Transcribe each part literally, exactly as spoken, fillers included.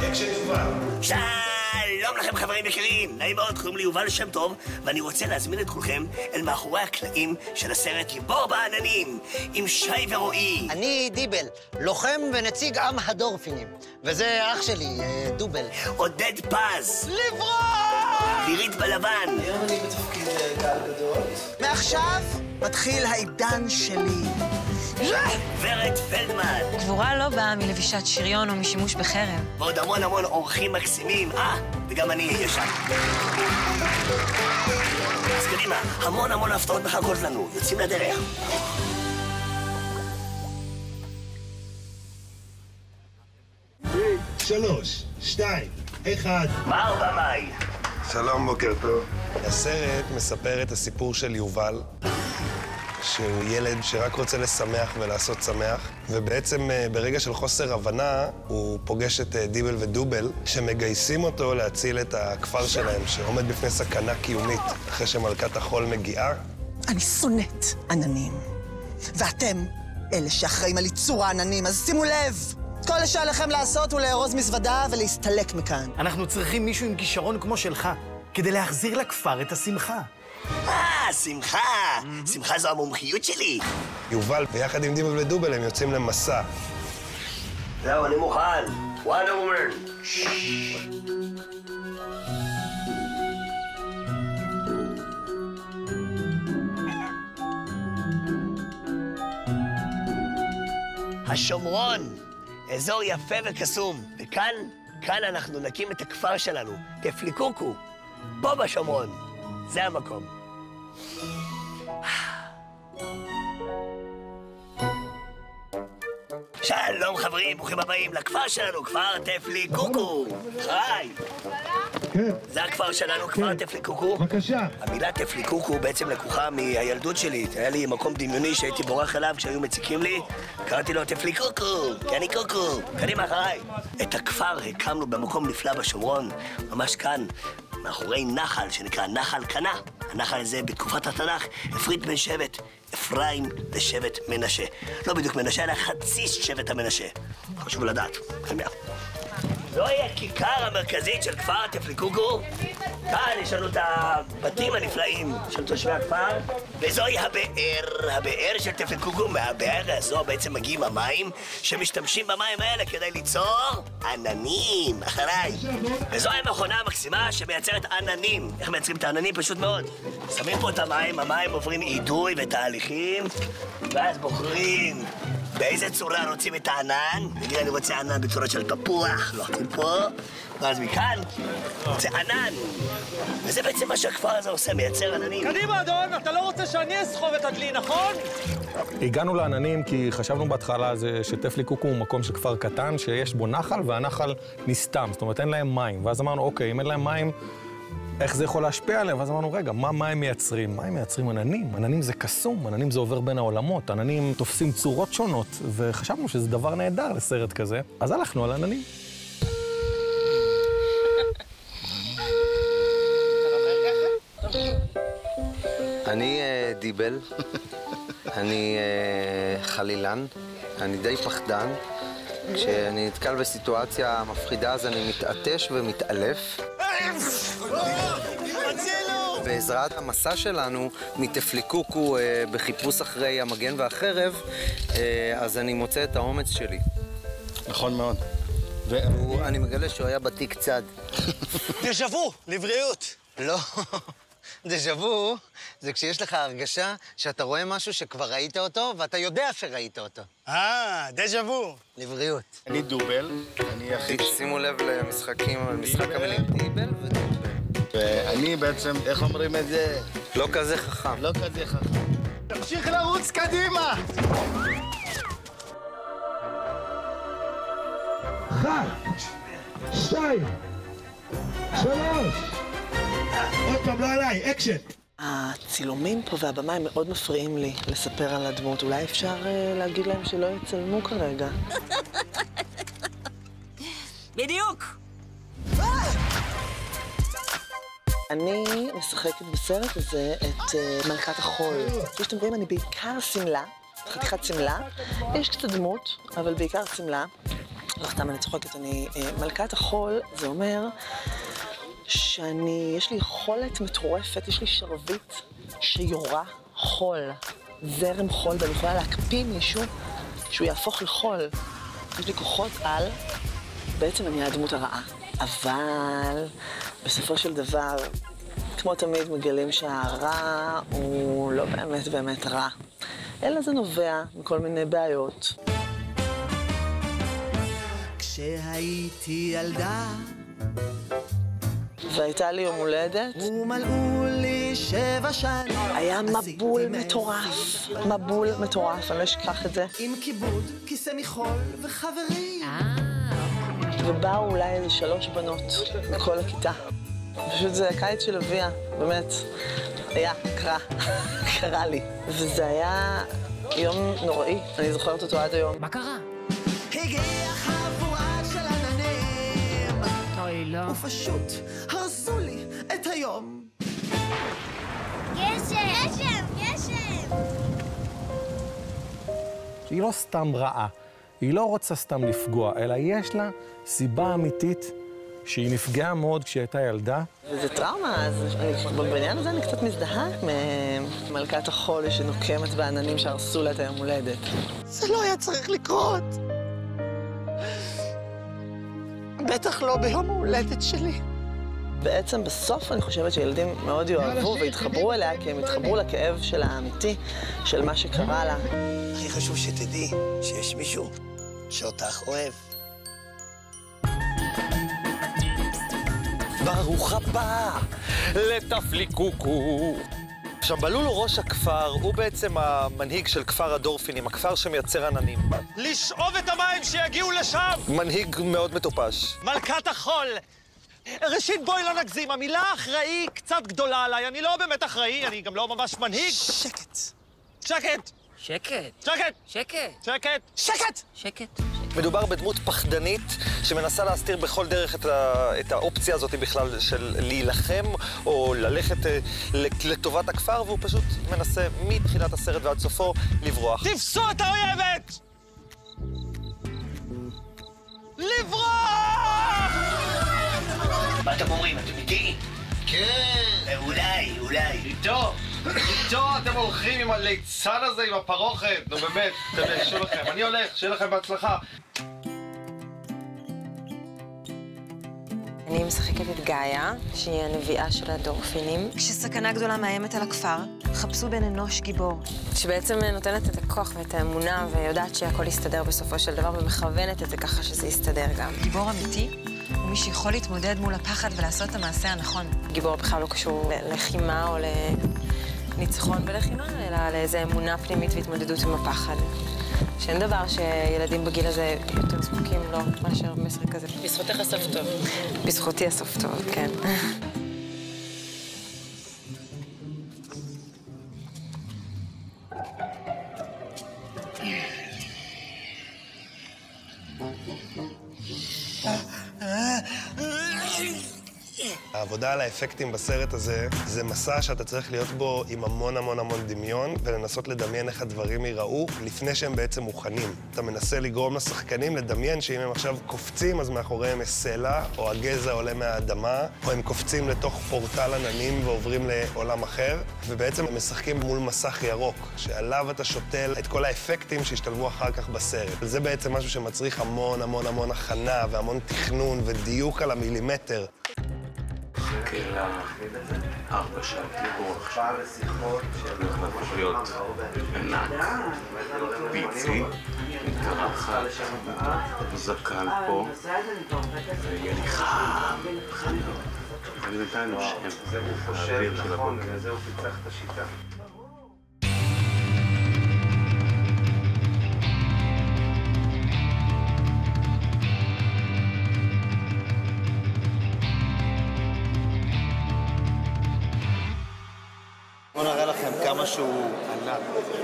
אקשן יובל. שלום לכם חברים יקרים, נעים מאוד, קוראים לי יובל שם טוב, ואני רוצה להזמין את כולכם אל מאחורי הקלעים של הסרט גיבור בעננים, עם שי ורועי. אני דיבל, לוחם ונציג עם הדורפינים, וזה אח שלי, דובל. עודד פז. לברוח! לירית בלבן. היום אני בתפקיד גל גדול. מעכשיו מתחיל העידן שלי. ורד פלדמן. גבורה לא באה מלבישת שריון או משימוש בחרם. ועוד המון המון אורחים מקסימים. אה, וגם אני אהיה שם. אז קדימה, המון המון הפתעות מחכות לנו. יוצאים לדרך. שלוש, שתיים, אחד. מר במאי. שלום, בוקר טוב. הסרט מספר את הסיפור של יובל, שהוא ילד שרק רוצה לשמח ולעשות שמח, ובעצם ברגע של חוסר הבנה הוא פוגש את דיבל ודובל, שמגייסים אותו להציל את הכפר שלהם, שעומד בפני סכנה קיומית אחרי שמלכת החול מגיעה. אני שונאת עננים, ואתם אלה שאחראים על ייצור העננים, אז שימו לב! כל שעליכם לעשות הוא לארוז מזוודה ולהסתלק מכאן. אנחנו צריכים מישהו עם כישרון כמו שלך, כדי להחזיר לכפר את השמחה. אה, שמחה! שמחה זו המומחיות שלי. יובל, ביחד עם דיבל ודובל, הם יוצאים למסע. זהו, אני מוכן. וואן אומן. השומרון, אזור יפה וקסום. וכאן, כאן אנחנו נקים את הכפר שלנו, תפליקוקו. פה בשומרון. זה המקום. שלום חברים, ברוכים הבאים לכפר שלנו, כפר תפליקוקו. היי. כן. זה הכפר שלנו, כפר תפליקוקו. בבקשה. המילה תפליקוקו בעצם לקוחה מהילדות שלי. היה לי מקום דמיוני שהייתי בורח אליו כשהיו מציקים לי. קראתי לו תפליקוקו, כי אני קוקו. קדימה אחריי. את הכפר הקמנו במקום נפלא בשומרון, ממש כאן. מאחורי נחל שנקרא נחל קנה. הנחל הזה בתקופת התנ"ך הפריד בין שבט אפרים לשבט מנשה. לא בדיוק מנשה, אלא חצי שבט המנשה. חשוב לדעת. זוהי הכיכר המרכזית של כפר תפליקוקו. כאן יש לנו את הבתים הנפלאים של תושבי הכפר, וזוהי הבאר, הבאר של תפליקוקו. מהבאר הזו בעצם מגיעים המים, שמשתמשים במים האלה כדי ליצור עננים. אחריי. וזוהי המכונה המקסימה שמייצרת עננים. איך מייצרים את העננים? פשוט מאוד. שמים פה את המים, המים עוברים עידוי ותהליכים, ואז בוחרים באיזה צורה רוצים את הענן. נגיד אני רוצה ענן בצורה של תפוח, לוחצים פה, ואז מכאן זה ענן. וזה בעצם מה שהכפר הזה עושה, מייצר עננים. קדימה, אדון, אתה לא רוצה שאני אסחוב את הדלי, נכון? הגענו לעננים כי חשבנו בהתחלה שתפליקוקו הוא מקום של כפר קטן, שיש בו נחל, והנחל נסתם, זאת אומרת אין להם מים. ואז אמרנו, אוקיי, אם אין להם מים, איך זה יכול להשפיע עליהם? ואז אמרנו, רגע, מה, מה הם מייצרים? מה הם מייצרים? עננים. עננים זה קסום, עננים זה עובר בין העולמות, עננים תופסים צורות שונות, וחשבנו שזה דבר נהדר לסרט כזה, אז הלכנו על עננים. אני דיבל, אני חלילן, אני די פחדן. כשאני נתקל בסיטואציה מפחידה אז אני מתעטש ומתעלף. בעזרת המסע שלנו מתפליקוקו בחיפוש אחרי המגן והחרב, אז אני מוצא את האומץ שלי. נכון מאוד. ואני מגלה שהוא היה בתיק צד. דז'ה וו, לבריאות. לא. דז'ה וו זה כשיש לך הרגשה שאתה רואה משהו שכבר ראית אותו ואתה יודע שראית אותו. אה, דז'ה וו. לבריאות. אני דובל, אני הכי... שימו לב למשחקים, משחק המילים דיבל ודובל. ואני בעצם, איך אומרים את זה? לא כזה חכם. לא כזה חכם. תמשיך לרוץ קדימה! אחת, שתיים, שלוש. עוד פעם, לא עליי, אקשן. הצילומים פה והבמה הם מאוד מפריעים לי לספר על הדמות. אולי אפשר uh, להגיד להם שלא יצלמו כרגע. בדיוק! אני משחקת בסרט הזה את uh, מלכת החול. כפי שאתם רואים, אני בעיקר סמלה, חתיכת סמלה. יש קצת דמות, אבל בעיקר סמלה. לא סתם אני צוחקת, אני... מלכת החול, זה אומר שאני, יש לי יכולת מטורפת, יש לי שרביט שיורה חול, זרם חול, ואני יכולה להקפיא מישהו שהוא יהפוך לחול. יש לי כוחות על, בעצם אני הדמות הרעה. אבל בסופו של דבר, כמו תמיד מגלים שהרע הוא לא באמת באמת רע. אלא זה נובע מכל מיני בעיות. כשהייתי ילדה והייתה לי יום הולדת, ומלאו לי שבע שנים. היה מבול מטורף, מבול מטורף, אני לא אשכח את זה. עם כיבוד, כיסא מחול וחברים. ובאו אולי איזה שלוש בנות מכל הכיתה. פשוט זה הקיץ של אביה, באמת. היה, קרה, קרה לי. וזה היה יום נוראי, אני זוכרת אותו עד היום. מה קרה? הגיע חבורה של עננים. אוי, לא. ופשוט הרסו לי את היום. גשם! גשם! גשם! היא לא סתם רעה, היא לא רוצה סתם לפגוע, אלא יש לה סיבה אמיתית שהיא נפגעה מאוד כשהיא הייתה ילדה. וזה טראומה, אז אני, בעניין הזה אני קצת מזדהה ממלכת החול שנוקמת בעננים שהרסו לה את היום הולדת. זה לא היה צריך לקרות. בטח לא ביום ההולדת שלי. בעצם בסוף אני חושבת שילדים מאוד יאהבו והתחברו אליה, כי הם התחברו לכאב של האמיתי, של מה שקרה לה. הכי חשוב שתדעי שיש מישהו שאותך אוהב. ברוך הבא לתפליקוקו. עכשיו, בלולו ראש הכפר הוא בעצם המנהיג של כפר הדורפינים, הכפר שמייצר עננים. לשאוב את המים שיגיעו לשם! מנהיג מאוד מטופש. מלכת החול! ראשית, בואי לא נגזים, המילה אחראי קצת גדולה עליי, אני לא באמת אחראי, אני גם לא ממש מנהיג. שקט. שקט! שקט. שקט! שקט. שקט! שקט! שקט. מדובר בדמות פחדנית שמנסה להסתיר בכל דרך את, ה... את האופציה הזאת בכלל של להילחם או ללכת לטובת הכפר, והוא פשוט מנסה מתחילת הסרט ועד סופו לברוח. תפסו את האויבת! לברוח! מה אתם אומרים? אתם איתי? כן! אולי, אולי. איתו! איתו אתם הולכים עם הליצן הזה, עם הפרוכת. נו באמת, תביישו לכם. אני הולך, שיהיה לכם בהצלחה. אני משחקת את גאיה, שהיא הנביאה של הדורפינים. כשסכנה גדולה מאיימת על הכפר, חפשו בן אנוש גיבור. שבעצם נותנת את הכוח ואת האמונה, ויודעת שהכל יסתדר בסופו של דבר, ומכוונת את זה ככה שזה יסתדר גם. גיבור אמיתי הוא מי שיכול להתמודד מול הפחד ולעשות את המעשה הנכון. גיבור בכלל לא קשור ללחימה או לניצחון בלחימה, אלא לאיזו אמונה פנימית והתמודדות עם הפחד. שאין דבר שילדים בגיל הזה יותר זקוקים לו מאשר מסר כזה. בזכותך הסוף טוב. בזכותי הסוף טוב, כן. העבודה על האפקטים בסרט הזה, זה מסע שאתה צריך להיות בו עם המון המון המון דמיון, ולנסות לדמיין איך הדברים ייראו לפני שהם בעצם מוכנים. אתה מנסה לגרום לשחקנים לדמיין שאם הם עכשיו קופצים, אז מאחוריהם יש סלע, או הגזע עולה מהאדמה, או הם קופצים לתוך פורטל עננים ועוברים לעולם אחר, ובעצם הם משחקים מול מסך ירוק, שעליו אתה שותל את כל האפקטים שהשתלבו אחר כך בסרט. זה בעצם משהו שמצריך המון המון המון הכנה והמון תכנון ודיוק על המילימטר. קהילה, ארבע שעות דיבור עכשיו, הולך להפוך להיות ענק, פיצי, מתארחת, זקן פה, ויהיה לי חם, חם מאוד. אני בינתיים נושם, האוויר של הבוקר. זהו פיצח את השיטה. בואו נראה לכם כמה שהוא ענק.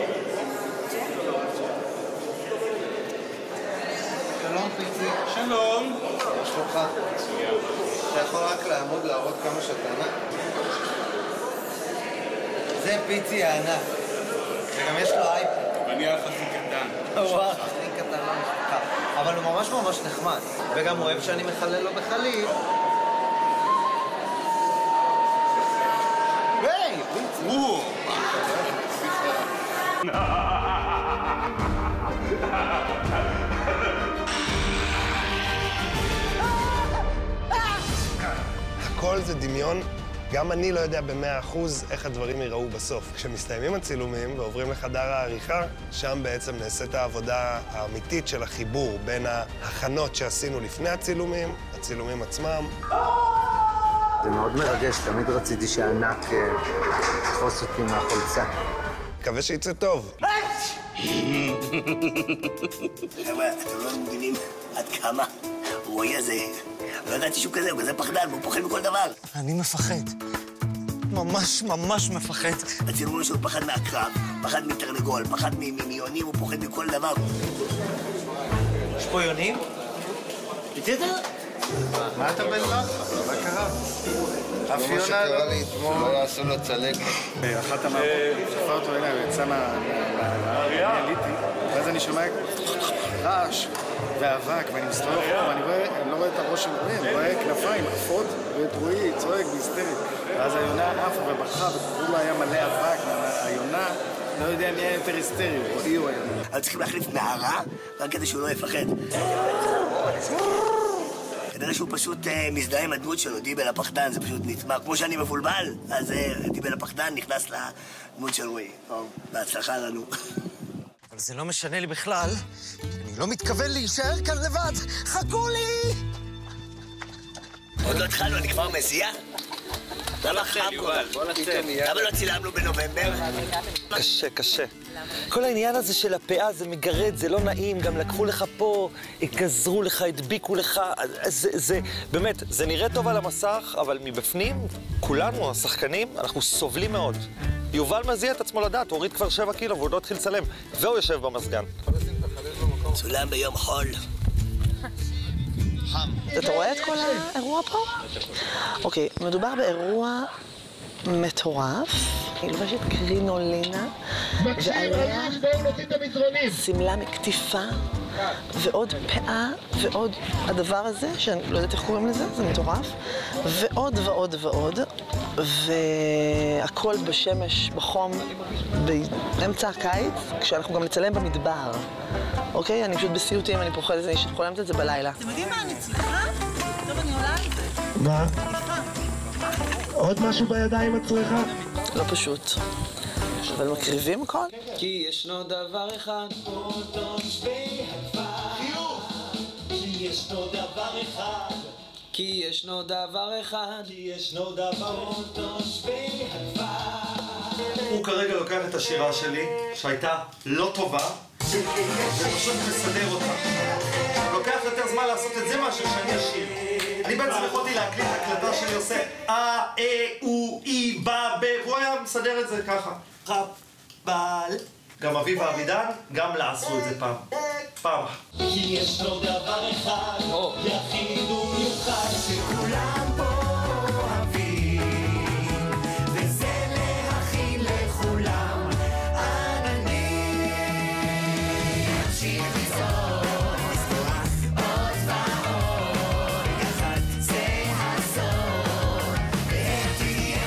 שלום פיצי. שלום. מה שלומך? אתה יכול רק לעמוד להראות כמה שאתה ענק? זה פיצי הענק. וגם יש לו אייפד. ואני אהיה לך הכי קטן. וואו, הכי קטן למשפחה. אבל אבל הוא ממש ממש נחמד. וגם הוא אוהב שאני מחלל לו בחליל. היי! וואו! הכל זה דמיון. גם אני לא יודע במאה אחוז איך הדברים ייראו בסוף. כשמסתיימים הצילומים ועוברים לחדר העריכה, שם בעצם נעשית העבודה האמיתית של החיבור בין ההכנות שעשינו לפני הצילומים, הצילומים עצמם. זה מאוד מרגש, תמיד רציתי שענק תחוס אותי מהחולצה. מקווה שיצא טוב. חבר'ה, אתם לא מבינים עד כמה רועי הזה. לא ידעתי שהוא כזה, הוא כזה פחדן, והוא פוחד מכל דבר. אני מפחד. ממש ממש מפחד. הצילומים שהוא פחד מהקרב, פחד מתרנגול, פחד מיונים, הוא פוחד מכל דבר. יש פה יונים? בסדר? מה אתה בן לך? מה קרה? אף יונה לא... מה שקרה לי אתמול, לא יעשו לו צלק. אחת המערכות, שפר אותו, הנה, הוא יצא מה... אני עליתי, ואז אני שומע רעש ואבק, ואני מסתובב אחורה, ואני לא רואה את הראש של רועי, אני רואה כנפיים, עפות, ואת רועי צועק בהיסטרית. ואז היונה עפה וברחה, וכאילו היה מלא אבק, היונה... לא יודע מי היה יותר היסטרי, רועי הוא היה. אבל צריכים להחליף נערה, רק כדי שהוא לא יפחד. כנראה שהוא פשוט מזדהה עם הדמות שלו, דיבל הפחדן, זה פשוט נטמע. כמו שאני מבולבל, אז דיבל הפחדן נכנס לדמות של רועי. בהצלחה לנו. אבל זה לא משנה לי בכלל. אני לא מתכוון להישאר כאן לבד. חכו לי! עוד לא התחלנו, אני כבר מזיע? למה חם כל כך? למה לא צילמנו בנובמבר? קשה, קשה. כל העניין הזה של הפאה זה מגרד, זה לא נעים, גם לקחו לך פה, גזרו לך, הדביקו לך, זה, זה, באמת, זה נראה טוב על המסך, אבל מבפנים, כולנו, השחקנים, אנחנו סובלים מאוד. יובל מזיע את עצמו לדעת, הוא הוריד כבר שבע קילו והוא לא התחיל לצלם, והוא יושב במזגן. צולם ביום חול. אתה רואה את כל האירוע פה? אוקיי, מדובר באירוע מטורף. היא לובשת קרינולינה, ועליה שמלה מקטיפה, ועוד פאה, ועוד הדבר הזה, שאני לא יודעת איך קוראים לזה, זה מטורף, ועוד ועוד ועוד, והכל בשמש, בחום, באמצע הקיץ, כשאנחנו גם נצלם במדבר. אוקיי? אני פשוט בסיוטים, אני פוחדת, אני חולמת את זה בלילה. אתם יודעים מה אני צריכה? טוב, אני עולה על זה. מה? עוד משהו בידיים את צריכה? לא פשוט. אבל מקריבים הכל? כי ישנו דבר אחד. כי ישנו דבר אחד. כי ישנו דבר אחד. כי ישנו דבר תושבי הכפר. הוא כרגע לוקח את השירה שלי, שהייתה לא טובה, ופשוט מסדר אותה. לוקח יותר זמן לעשות את זה מאשר שאני אשיר. אני בעצם יכולתי להקליט הקלטה שלי עושה אה, אה, או, אי, בא, ב, והוא היה מסדר את זה ככה. חבל. גם אביב האבידן, גם לה עשו את זה פעם. פעם. כי ישנו דבר אחד, יחיד ומיוחד, שכולם פה אוהבים, וזה להכין לכולם עננים. נמשיך לזור, לזרוח עוד ועוד, יחד זה הסוד, ותהיה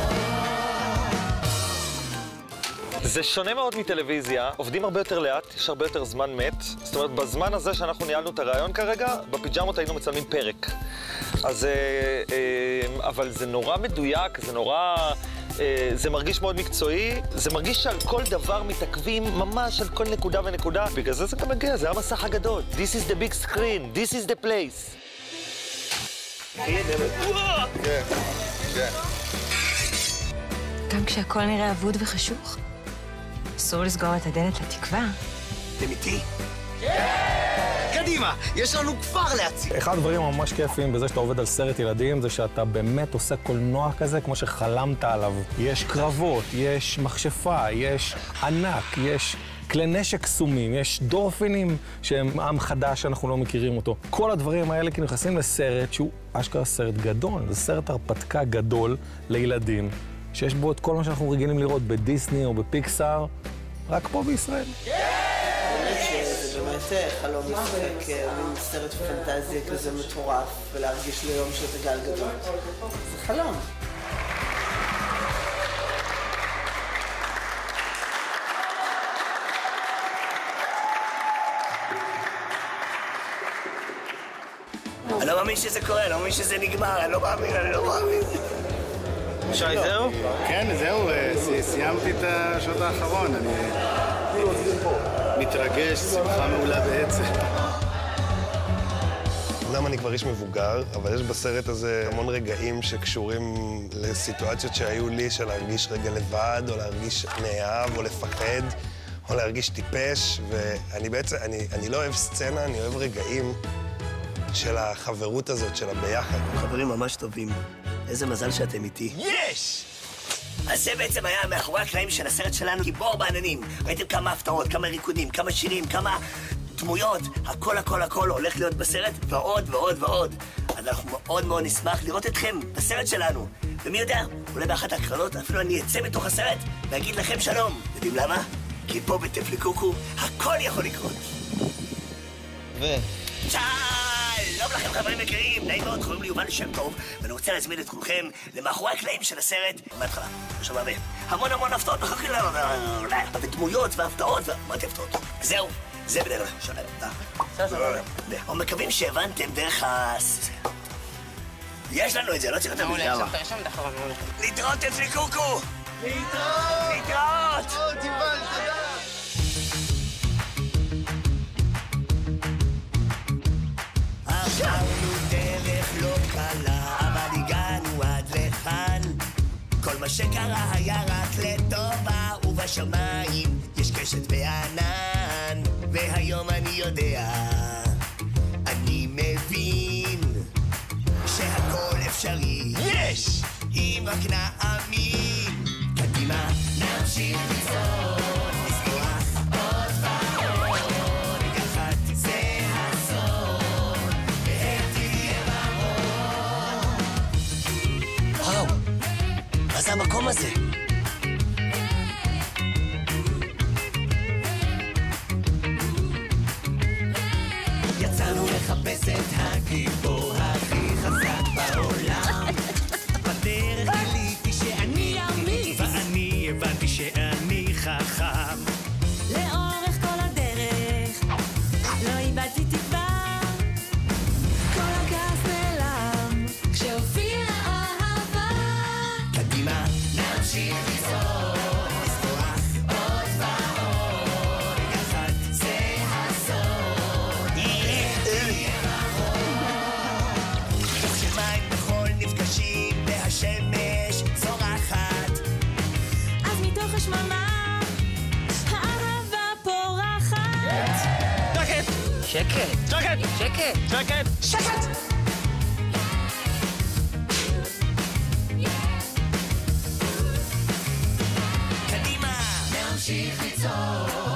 זה שונה מאוד מטלוויזיה, עובדים הרבה יותר לאט, יש הרבה יותר זמן מת. זאת אומרת, בזמן הזה שאנחנו ניהלנו את הרעיון כרגע, בפיג'מות היינו מצלמים פרק. אז, אבל זה נורא מדויק, זה נורא, זה מרגיש מאוד מקצועי, זה מרגיש שעל כל דבר מתעכבים ממש על כל נקודה ונקודה. בגלל זה זה גם מגיע, זה המסך הגדול. This is the big screen, this is the place. גם כשהכל נראה אבוד וחשוך, אסור לסגור את הדלת לתקווה. אתם איתי? קדימה, יש לנו כפר להציג. אחד הדברים הממש כיפים בזה שאתה עובד על סרט ילדים, זה שאתה באמת עושה קולנוע כזה כמו שחלמת עליו. יש קרבות, יש מכשפה, יש ענק, יש כלי נשק קסומים, יש דורפינים שהם עם חדש שאנחנו לא מכירים אותו. כל הדברים האלה כי נכנסים לסרט שהוא אשכרה סרט גדול. זה סרט הרפתקה גדול לילדים, שיש בו את כל מה שאנחנו רגילים לראות בדיסני או בפיקסאר, רק פה בישראל. זה באמת חלום לשחק מין סרט פנטזיה כזה מטורף ולהרגיש ליום שזה גל גדול. זה חלום. אני לא מאמין שזה קורה, אני לא מאמין שזה נגמר, אני לא מאמין, אני לא מאמין. שי, זהו? כן, זהו, סיימתי את השעות האחרון, אני מתרגש, שמחה מעולה בעצם. אמנם אני כבר איש מבוגר, אבל יש בסרט הזה המון רגעים שקשורים לסיטואציות שהיו לי, של להרגיש רגע לבד, או להרגיש נאהב, או לפחד, או להרגיש טיפש, ואני בעצם, אני, אני לא אוהב סצנה, אני אוהב רגעים של החברות הזאת, של הביחד. חברים ממש טובים. איזה מזל שאתם איתי. יש! אז זה בעצם היה מאחורי הקלעים של הסרט שלנו, גיבור בעננים. ראיתם כמה הפתעות, כמה ריקודים, כמה שירים, כמה דמויות. הכל הכל הכל הולך להיות בסרט, ועוד ועוד ועוד. אז אנחנו מאוד מאוד נשמח לראות אתכם בסרט שלנו. ומי יודע, אולי באחת הקרנות אפילו אני אצא מתוך הסרט ואגיד לכם שלום. יודעים למה? כי פה בטפליקוקו הכל יכול לקרות. ו... שלום לכם חברים יקרים, נעים מאוד, קוראים לי יובל שם טוב ואני רוצה להזמין את כולכם למאחורי הקלעים של הסרט מההתחלה, עכשיו הרבה המון המון הפתעות מחכים לנו ודמויות והפתעות ואמרתי הפתעות זהו, זה בדרך כלל שלם אנחנו מקווים שהבנתם דרך ה... יש לנו את זה, לא צריך את המילה להתראות טפליקוקו להתראות להתראות יובל, תודה עברנו דרך לא קלה, אבל הגענו עד לכאן. כל מה שקרה היה רק לטובה, ובשמיים יש קשת וענן. והיום אני יודע, אני מבין, שהכל אפשרי. יש! אם רק נאמין, קדימה נמשיך לצעוד. מה זה המקום הזה? יצאנו לחפש את הגיבור הכי חזק בעולם. בדרך גיליתי שאני אמיץ ואני הבנתי שאני חכם. לאורך כל הדרך לא איבדתי תקווה, כל הכעס נעלם כשהופיע אהבה. קדימה נמשיך לצעוד, לשכוח עוד ועוד, יחד זה הסוד, תהיה ברור. כשמים בחול נפגשים והשמש זורחת, אז מתוך השממה האהבה פורחת. שקט! שקט! שקט! שקט! שקט! שקט! קדימה נמשיך לצעוד